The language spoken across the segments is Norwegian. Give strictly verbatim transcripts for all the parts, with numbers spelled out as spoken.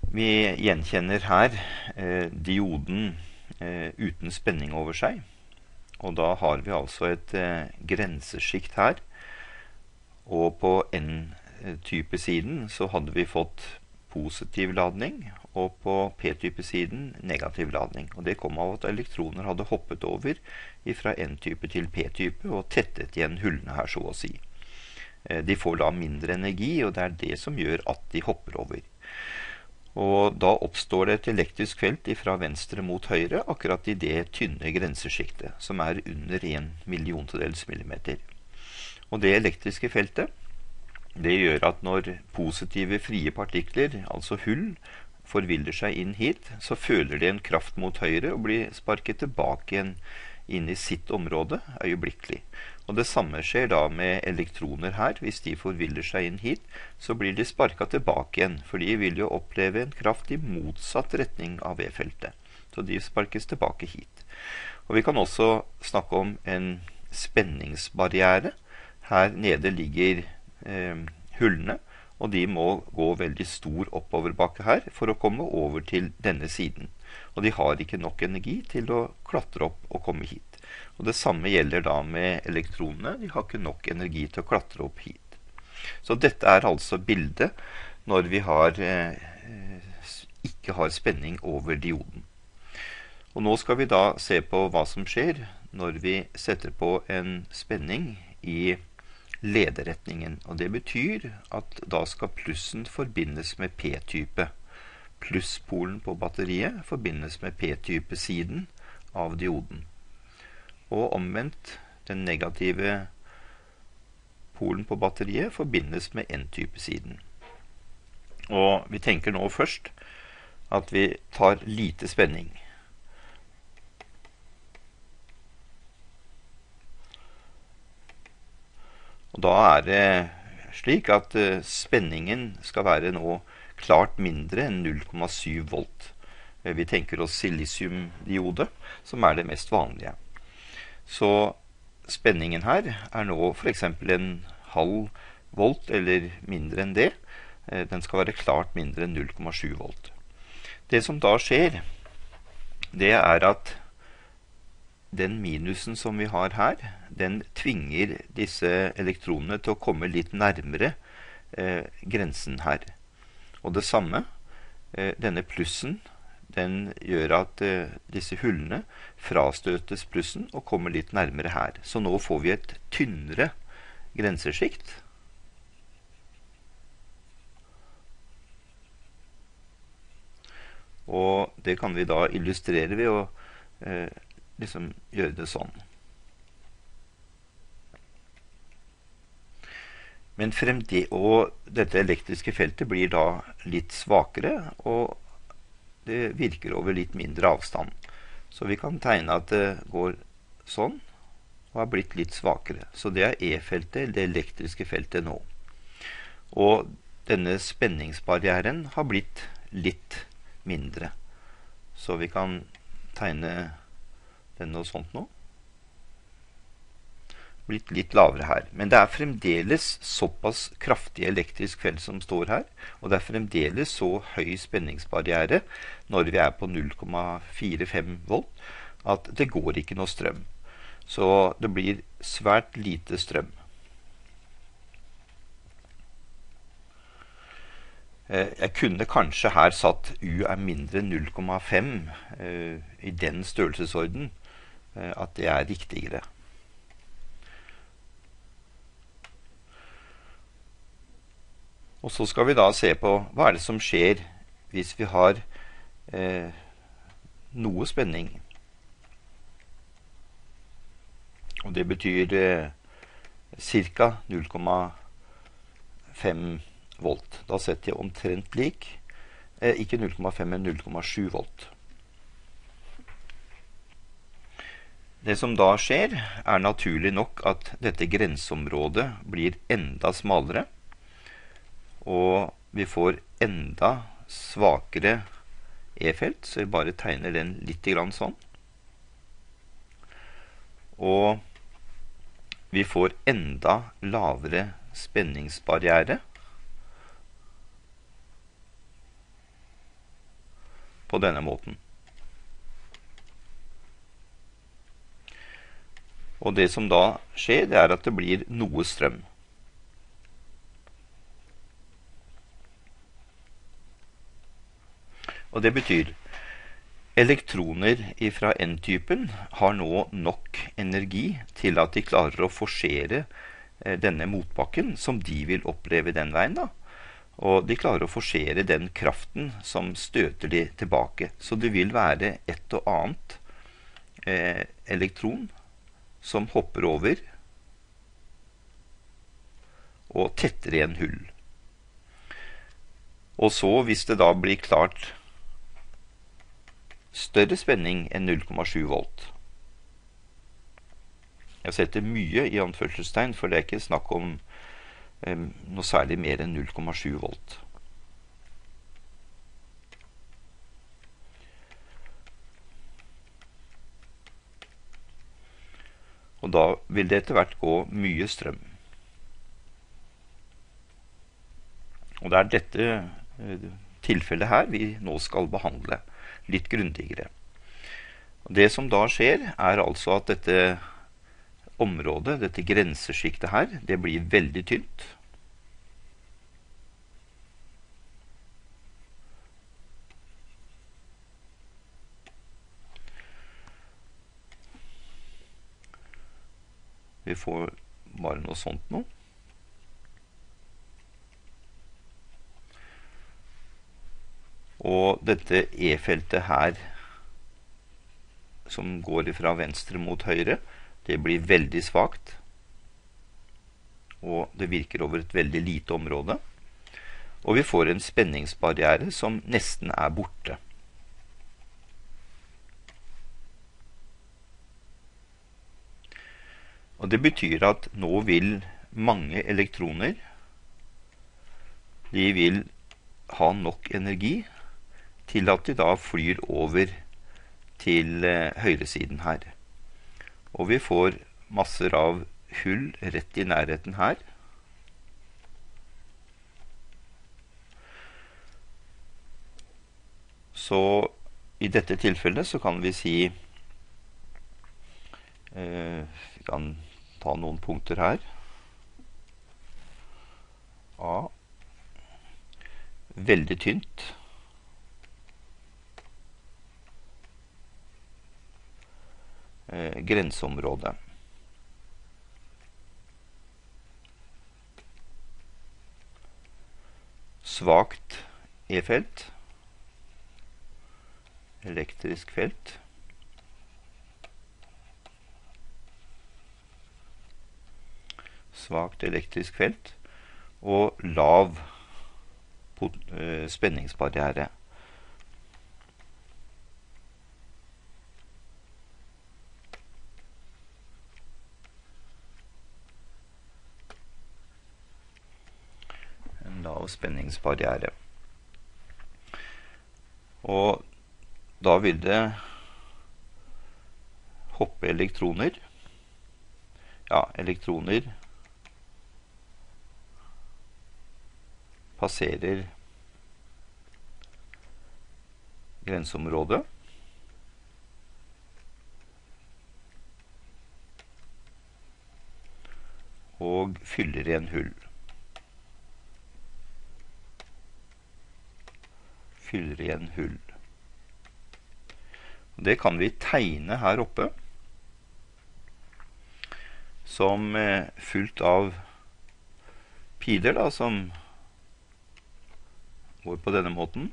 Vi gjenkjenner her eh, dioden eh, uten spenning over seg, og da har vi altså et eh, grenseskikt her, og på N-type-siden så hadde vi fått positiv ladning, og på P-type-siden negativ ladning. Og det kom av at elektroner hadde hoppet over fra N-type til P-type og tettet igjen hullene her, så å si. Eh, De får da mindre energi, og det er det som gjør at de hopper over. Og da oppstår det et elektrisk felt fra venstre mot høyre, akkurat i det tynne grenseskiktet, som er under en milliontedels millimeter. Og det elektriske feltet, det gjør at når positive frie partikler, altså hull, forviller seg inn hit, så føler de en kraft mot høyre og blir sparket tilbake igjen inn i sitt område øyeblikkelig. Og det samme skjer da med elektroner her. Hvis de forviller seg inn hit, så blir de sparket tilbake igjen, for de vil jo oppleve en kraft i motsatt retning av V-feltet. Så de sparkes tilbake hit. Og vi kan også snakke om en spenningsbarriere. Her nede ligger eh, hullene, og de må gå veldig stor oppoverbakke her for å komme over til denne siden. Og de har ikke nok energi til å klatre opp og komme hit. Og det samme gjelder da med elektronene. De har ikke nok energi til å klatre opp hit. Så dette er altså bildet når vi har, eh, ikke har spenning over dioden. Og nå skal vi da se på hva som skjer når vi setter på en spenning i lederretningen. Og det betyr at da skal plussen forbindes med P-type. Plusspolen på batteriet forbindes med P-type-siden av dioden. Og omvendt, den negative polen på batteriet forbindes med N-type-siden. Og vi tenker nå først at vi tar lite spenning. Og da er det slik at spenningen skal være nå klart mindre enn null komma syv volt. Vi tenker oss silisiumdiode, som er det mest vanlige. Så spenningen her er nå for eksempel en halv volt eller mindre enn det. Den skal være klart mindre enn null komma syv volt. Det som da skjer, det er at den minusen som vi har her, den tvinger disse elektronene til å komme litt nærmere eh, grensen her. Og det samme, eh, denne plussen, den gjør at eh, disse hullene frastøtes plussen og kommer litt nærmere her. Så nå får vi et tynnere grenseskikt. Og det kan vi da illustrere ved å eh, liksom gjøre det sånn. Men fremde, og dette elektriske feltet blir da litt svakere, og det virker over litt mindre avstand. Så vi kan tegne at det går sånn, og har blitt litt svakere. Så det er E-feltet, det elektriske feltet nå. Og denne spenningsbarrieren har blitt litt mindre. Så vi kan tegne den noe sånt nå. Blitt litt lavere her. Men det er fremdeles såpass kraftig elektrisk felt som står her, og det er fremdeles så høy spenningsbarriere når vi er på null komma fire fem volt, at det går ikke noe strøm. Så det blir svært lite strøm. Jeg kunne kanskje her satt U er mindre enn null komma fem eh, i den størrelsesorden, eh, at det er riktigere. Og så skal vi da se på hva er det som skjer hvis vi har eh, noe spenning. Og det betyr eh, ca. null komma fem volt. Da setter jeg omtrent lik, eh, ikke null komma fem, men null komma sju volt. Det som da skjer, er naturlig nok at dette grenseområdet blir enda smalere, og vi får enda svakere E-felt, så jeg bare tegner den litt grann sånn. Og vi får enda lavere spenningsbarriere. på denne måten. Og det som da skjer, det er at det blir noe strøm. Og det betyr elektroner fra N-typen har nå nok energi til at de klarer å forsere denne motbakken som de vil oppleve den veien da. Og de klarer å forsere den kraften som støter de tilbake. Så det vil være et og annet eh, elektron som hopper over og tetter igjen hull. Og så hvis det da blir klart større spenning enn null komma sju volt. Jeg setter mye i anførselstegn, for det er ikke snakk om um, noe særlig mer enn null komma sju volt. Og da vil det etter hvert gå mye strøm. Og det er dette uh, tilfellet her vi nå skal behandle litt grundigere. Og det som da skjer, er altså at dette området, dette grenseskiktet her, det blir veldig tynt. Vi får bare noe sånt nå. Og dette E-feltet her, som går fra venstre mot høyre, det blir veldig svagt, og det virker over et veldig lite område. Og vi får en spenningsbarriere som nesten er borte. Og det betyr at nå vil mange elektroner, de vil ha nok energi til at de da flyr over til eh, høyresiden her. Og vi får masser av hull rett i nærheten her. Så i dette tilfellet så kan vi si eh, vi kan ta noen punkter her. A. Veldig tynt. Eh, grenseområde. Svagt E-felt. Elektrisk felt. Svagt elektrisk felt. Og lav eh, spenningsbarriere. Lav spenningsbarriere. Og da vil det hoppe elektroner. Ja, elektroner passerer grenseområdet. Og fyller igjen hull. Fyller igjen hull. Det kan vi tegne her oppe som eh, fullt av piler da, som går på denne måten.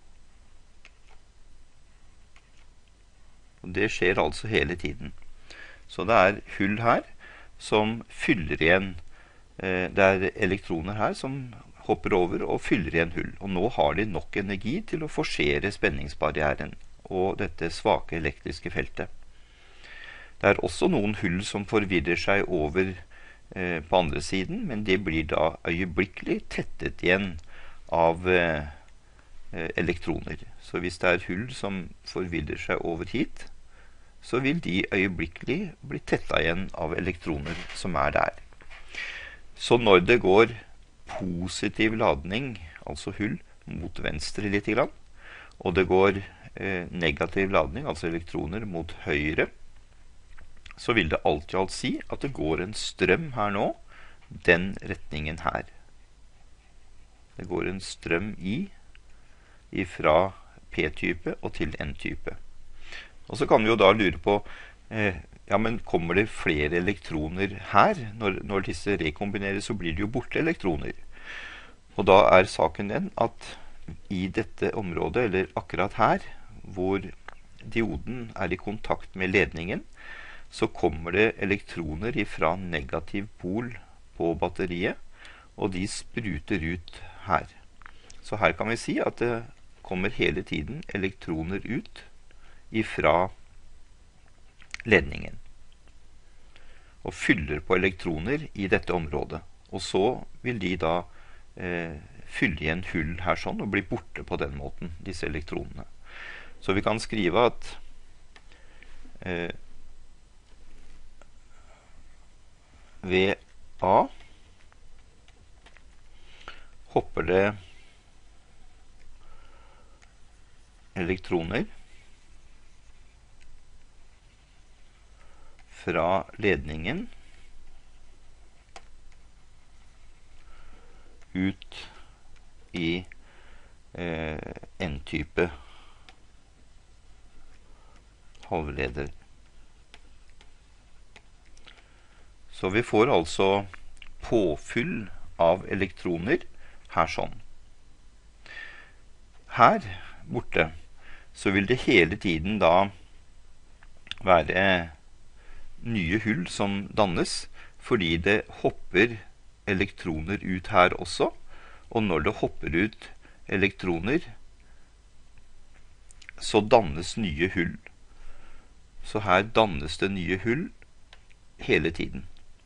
Og det skjer altså hele tiden. Så det er hull her som fyller igjen. Eh, det er elektroner her som hopper over og fyller igjen hull. Og nå har de nok energi til å forsere spenningsbarrieren og dette svake elektriske feltet. Det er også noen hull som forvirrer seg over eh, på andre siden, men det blir da øyeblikkelig tettet igjen av eh, elektroner. Så hvis det er hull som forvirrer seg over hit, så vil de øyeblikkelig bli tettet igjen av elektroner som er der. Så når det går positiv ladning, altså hull, mot venstre litt grann, og det går eh, negativ ladning, altså elektroner, mot høyre, så vil det alt i alt si at det går en strøm her nå, den retningen her. Det går en strøm i, ifra P-type og til N-type. Og så kan vi jo da lure på, eh, ja, men kommer det flere elektroner her? Når, når disse rekombineres, så blir det jo borte elektroner. Og da er saken den at i dette området, eller akkurat her, hvor dioden er i kontakt med ledningen, så kommer det elektroner ifra negativ pol på batteriet, og de spruter ut her. Så her kan vi si at det kommer hele tiden elektroner ut ifra ledningen, og fyller på elektroner i dette området. Og så vil de da eh, fylle igjen hull her sånn, og bli borte på den måten, disse elektronene. Så vi kan skrive at eh, ved A hopper det elektroner fra ledningen ut i eh, N-type halvleder. Så vi får altså påfyll av elektroner her sånn. Her borte så vil det hele tiden da være nye hull som dannes, fordi det hopper elektroner ut her også, og når det hopper ut elektroner, så dannes nye hull. Så her dannes det nye hull hele tiden.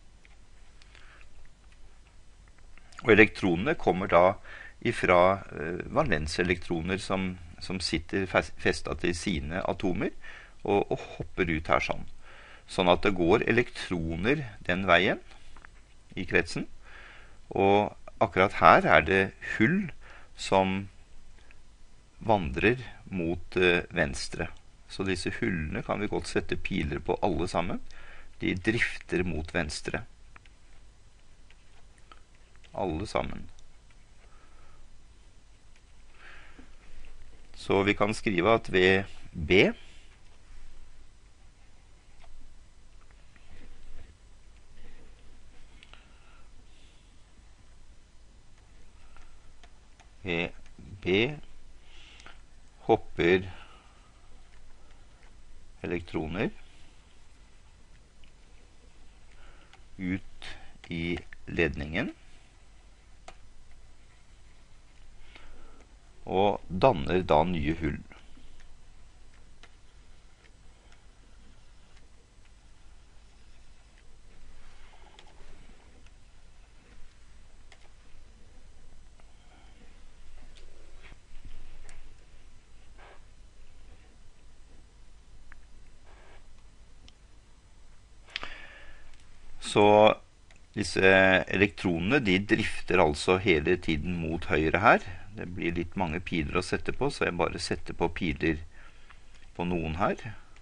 Og elektronene kommer da ifra eh, valenselektroner som, som sitter festet til sine atomer, og, og hopper ut her sånn. Sånn at det går elektroner den veien i kretsen, og akkurat her er det hull som vandrer mot eh, venstre. Så disse hullene kan vi godt sette piler på alle sammen. De drifter mot venstre. Alle sammen. Så vi kan skrive at ved B ved B hopper elektroner ut i ledningen og danner da nye hull. Så disse elektronene, de drifter altså hele tiden mot høyre her. Det blir litt mange piler å sette på, så jeg bare setter på piler på noen her.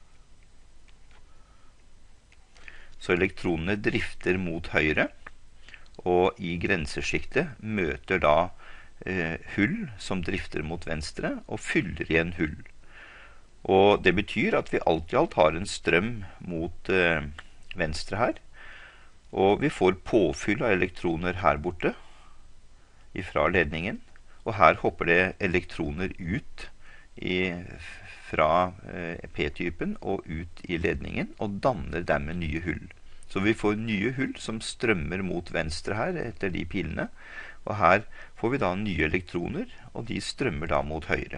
Så elektronene drifter mot høyre, og i grenseskiktet møter da eh, hull som drifter mot venstre, og fyller igjen hull. Og det betyr at vi alt i alt har en strøm mot eh, venstre her, og vi får påfyll av elektroner her borte ifra ledningen, og her hopper det elektroner ut i, fra eh, P-typen og ut i ledningen, og danner dermed nye hull. Så vi får nye hull som strømmer mot venstre her etter de pilene, og her får vi da nye elektroner, og de strømmer da mot høyre.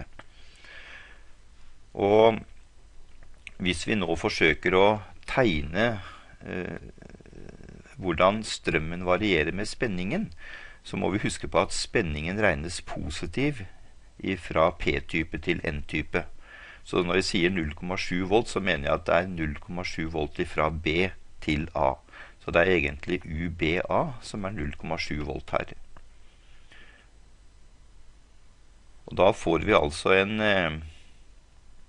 Og hvis vi nå forsøker å tegne eh, hvordan strømmen varierer med spenningen, så må vi huske på at spenningen regnes positiv fra P-type til N-type. Så når jeg sier null komma sju volt, så mener jeg at det er null komma sju volt fra B til A. Så det er egentlig U B A som er null komma sju volt her. Og da får vi altså en,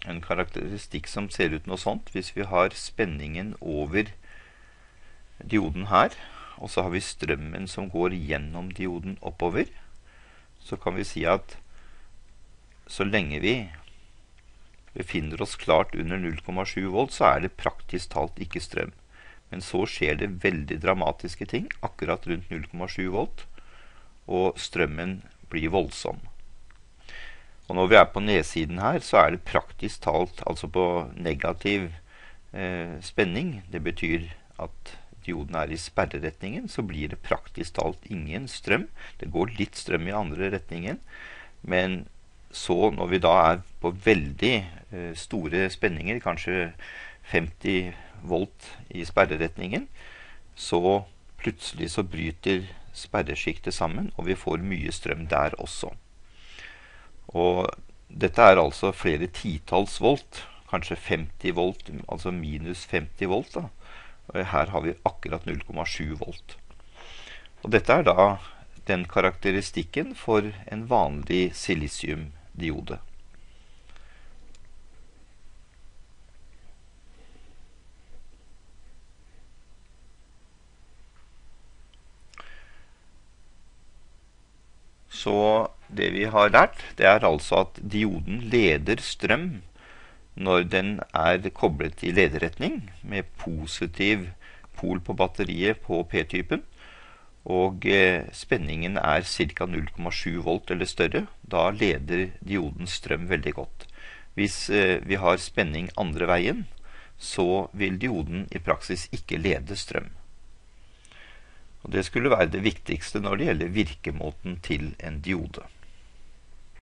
en karakteristikk som ser ut noe sånt. Hvis vi har spenningen over dioden her, og så har vi strømmen som går gjennom dioden oppover, så kan vi si at så lenge vi befinner oss klart under null komma sju volt, så er det praktisk talt ikke strøm. Men så skjer det veldig dramatiske ting akkurat rundt null komma sju volt, og strømmen blir voldsom. Og når vi er på nedsiden her, så er det praktisk talt, altså på negativ eh, spenning. Det betyr at dioden er i sperreretningen, så blir det praktisk talt ingen strøm. Det går litt strøm i andre retningen, men så når vi da er på veldig eh, store spenninger, kanskje femti volt i sperreretningen, så plutselig så bryter sperreskiktet sammen, og vi får mye strøm der også. Og dette er altså flere titalls volt, kanskje femti volt, altså minus femti volt da. Og her har vi akkurat null komma sju volt. Og dette er da den karakteristikken for en vanlig silisiumdiode. Så det vi har lært, det er altså at dioden leder strøm når den er koblet i lederretning med positiv pol på batteriet på P-typen, og eh, spenningen er ca. null komma sju volt eller større. Da leder dioden strøm veldig godt. Hvis eh, vi har spenning andre veien, så vil dioden i praksis ikke lede strøm. Og det skulle være det viktigste når det gjelder virkemåten til en diode.